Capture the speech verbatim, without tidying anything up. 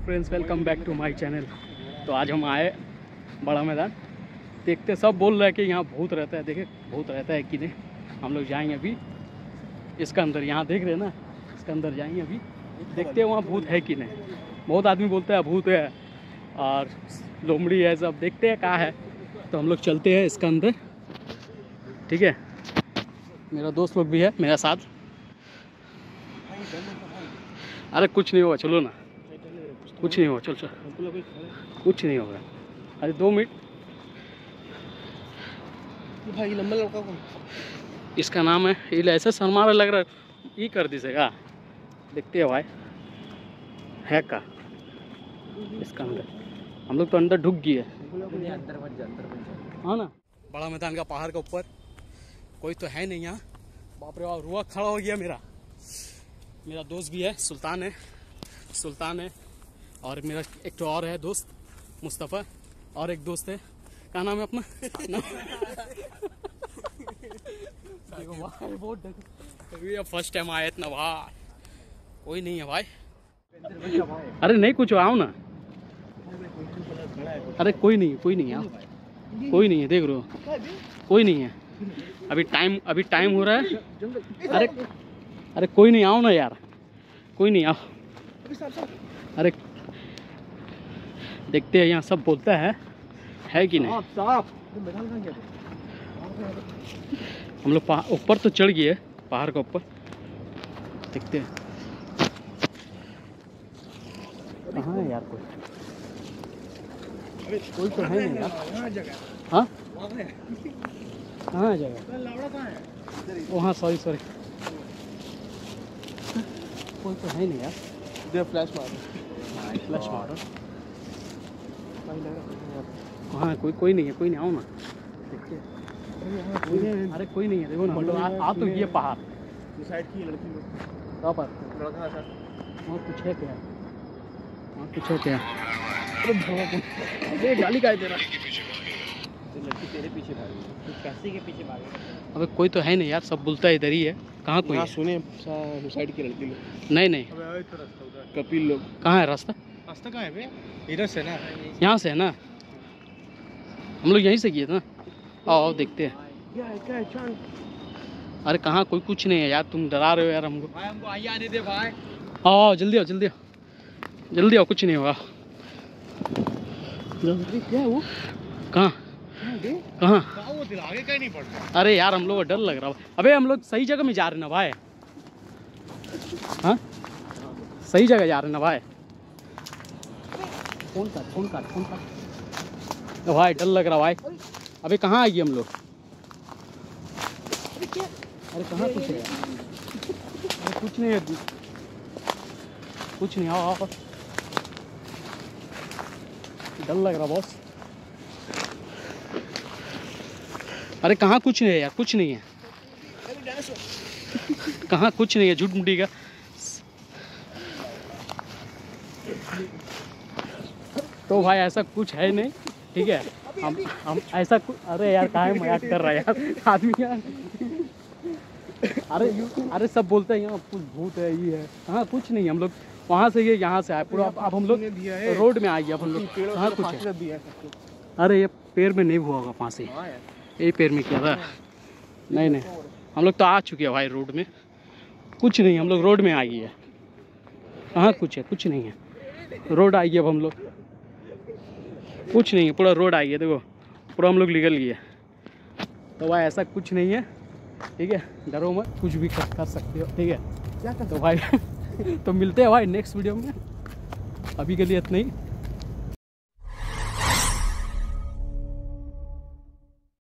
Friends, welcome back to my channel. तो आज हम आए बड़ा मैदान देखते। सब बोल रहे हैं कि यहाँ भूत रहता है। देखे भूत रहता है कि नहीं। हम लोग जाएंगे अभी इसका अंदर। यहाँ देख रहे हैं ना, इसका अंदर जाएंगे अभी, देखते हैं वहाँ भूत है कि नहीं। बहुत आदमी बोलते हैं भूत है और लोमड़ी है, सब देखते हैं कहाँ है। तो हम लोग चलते हैं इसका अंदर, ठीक है। मेरा दोस्त लोग भी है मेरा साथ। अरे कुछ नहीं होगा, चलो ना, कुछ नहीं होगा, चल चल, कुछ नहीं होगा। अरे दो मिनट। भाई नंबर लड़का कौन? इसका नाम है, ये ऐसा शर्मा लग रहा है, ये कर दीजिएगा। देखते हैं भाई है का इसका अंदर। हम लोग तो अंदर ढुक गए अंदर मत जा, अंदर मत जा। हाँ ना। बड़ा मैदान का पहाड़ के ऊपर कोई तो है नहीं यहाँ। बाप रे बाप, रुआ खड़ा हो गया मेरा। मेरा दोस्त भी है, सुल्तान है, सुल्तान है। और मेरा एक तो और है दोस्त मुस्तफ़ा, और एक दोस्त है, क्या नाम है अपना? भाई फर्स्ट टाइम आया इतना भाई, कोई नहीं है भाई। अरे नहीं कुछ, आओ ना। अरे कोई नहीं, कोई नहीं है, कोई नहीं है, देख रहे हो, कोई नहीं है। अभी टाइम अभी टाइम हो रहा है। अरे अरे कोई नहीं, आओ ना यार, कोई नहीं, आओ। अरे देखते हैं, यहाँ सब बोलता है है कि नहीं। हम लोग ऊपर तो चढ़ गए पहाड़ के ऊपर, देखते हैं कहाँ है यार। कोई कोई तो है नहीं यार। हाँ कहाँ है जगह? वहाँ सॉरी सॉरी, कोई तो है नहीं यार। दे फ्लैश मारो, फ्लैश मारो। हाँ कोई कोई नहीं है, कोई नहीं, आओ ना, देखिए। अरे कोई नहीं है, देखो ना, हम लोग आ, आ तो ये पहाड़ डिसाइड की लड़की लोग कहाँ पर। लड़का था वहाँ कुछ है क्या? वहाँ कुछ है क्या? अरे गाली का दे रहा। लड़की तेरे पीछे भागी, कैसे के पीछे भागी? अबे कोई तो है नहीं यार, सब बोलता है इधर ही है। कहाँ कोई है? सुने सुसाइड की लड़की लोग। नहीं नहीं, कपिल लोग। कहाँ है रास्ता? रास्ता कहाँ है बे? इधर से ना, यहाँ से है ना, हम लोग यहीं से किए थे ना। आओ आओ देखते हैं। अरे कहाँ, कोई कुछ नहीं है यार, तुम डरा रहे हो यार हमको। भाई हमको आइए आने दे भाई। आओ आओ जल्दी आओ, जल्दी आओ, जल्दी आओ, कुछ नहीं होगा। क्या है वो? कहाँ कहाँ? आगे कहीं नहीं पड़ता। अरे यार हम लोग को डर लग रहा है। अबे हम लोग सही जगह में जा रहे हैं ना भाई। हाँ सही जगह जा रहे हैं ना भाई। फोन कर फोन कर फोन कर भाई, डर लग रहा भाई। अबे कहाँ आ गए हम लोग? अरे कहाँ कुछ है? अरे कुछ नहीं है, कुछ नहीं। आओ आओ, डर लग रहा बॉस। अरे कहाँ कुछ नहीं है यार, कुछ नहीं है। कहाँ कुछ नहीं है, झूठ मुठी का। तो भाई ऐसा कुछ है नहीं, ठीक है। हम हम ऐसा कुछ, अरे यार कहाँ है, मजाक कर रहा है यार आदमी यार। अरे अरे सब बोलते हैं यहाँ कुछ भूत है, ये है। कहाँ कुछ नहीं, हम लोग वहाँ से ये यहाँ से आए पूरा। अब हम लोग रोड में आ गए। अब हम लोग कहाँ कुछ है? अरे ये पैर में नहीं हुआ होगा फांसी, यही पैर में किया था। नहीं नहीं, हम लोग तो आ चुके हैं भाई रोड में। कुछ नहीं, हम लोग रोड में आ गए हैं। कहाँ कुछ है? कुछ नहीं है, रोड आ गए। अब हम लोग कुछ नहीं है, पूरा रोड आ गया। देखो पूरा हम लोग निकल गए। तो भाई ऐसा कुछ नहीं है, ठीक है। डरो मत, कुछ भी कर, कर सकते हो, ठीक है। तो भाई तो मिलते हैं भाई नेक्स्ट वीडियो में। अभी के लिए इतना ही।